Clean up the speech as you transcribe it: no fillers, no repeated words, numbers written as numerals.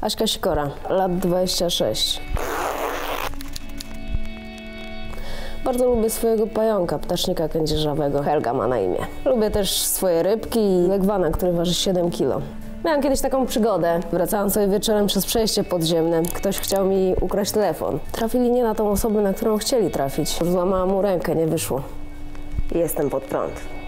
Aśka Sikora, lat 26. Bardzo lubię swojego pająka, ptasznika kędzierzawego. Helga ma na imię. Lubię też swoje rybki i legwana, który waży 7 kg. Miałam kiedyś taką przygodę. Wracałam sobie wieczorem przez przejście podziemne. Ktoś chciał mi ukraść telefon. Trafili nie na tą osobę, na którą chcieli trafić. Złamałam mu rękę, nie wyszło. Jestem pod prąd.